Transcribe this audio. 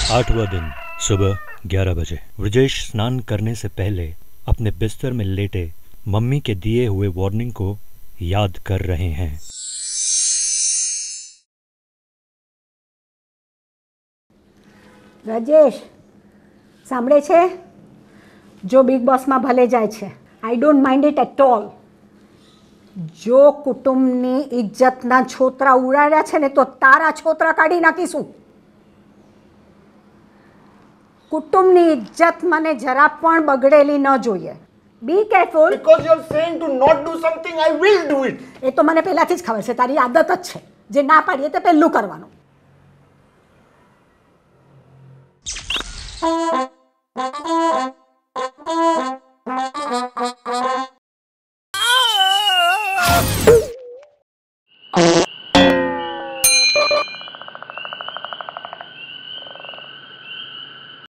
8वां दिन सुबह 11 बजे। ब्रजेश स्नान करने से पहले अपने बिस्तर में लेटे मम्मी के दिए हुए वार्निंग को याद कर रहे हैं। ब्रजेश સાંભળે છે? જો બિગ બોસમાં ભલે જાય છે, I don't mind it at all. જો કુટુંબની ઇજ્જતના છોતરા ઉડાડ્યા છે ને તો તારા છોતરા કાઢી નાખીશું. કુટુંબની ઇજ્જત મને જરા પણ બગડેલી ન જોઈએ. Be careful. Because you're saying to not do something, I will do it. એ તો મને પહેલાથી જ ખબર છે, તારી આદત જ છે જે ના પાડીએ તે પહેલું કરવાનું.